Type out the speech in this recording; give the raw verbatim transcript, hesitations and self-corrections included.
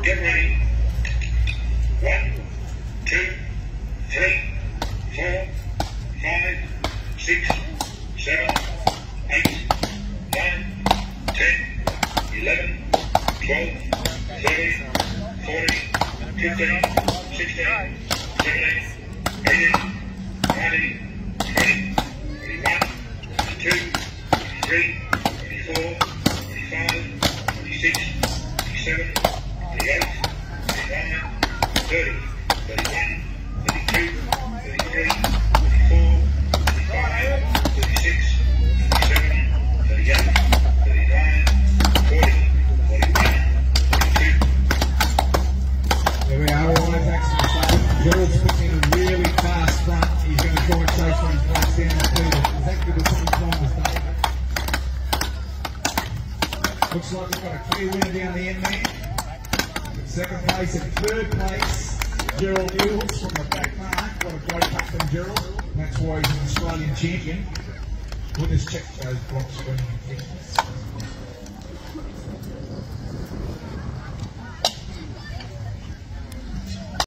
Get ready. One, two, three, four, five, six, seven, eight, nine, ten, eleven, twelve, thirteen, fourteen, fifteen, sixteen, seventeen, eighteen, nineteen, twenty, twenty-one, twenty-two, twenty-three, twenty-four, twenty-five, twenty-six, twenty-seven, twenty-eight, twenty-nine, thirty, thirty-one, thirty-two, thirty-three, thirty-four, thirty-five, thirty-six, thirty-seven, thirty-eight, thirty-nine, forty, forty-one, forty-two. There we are, all the way back to the start. Gerald's putting in a really fast front. He's going to try and chase for his place down the field. Is that good as something wrong with Dave? Looks like we've got a clear winner down the end there. Second place and third place, Gerald Mules from the back mark. What a great putt from Gerald. That's why he's an Australian champion. We'll just check those blocks when he finishes.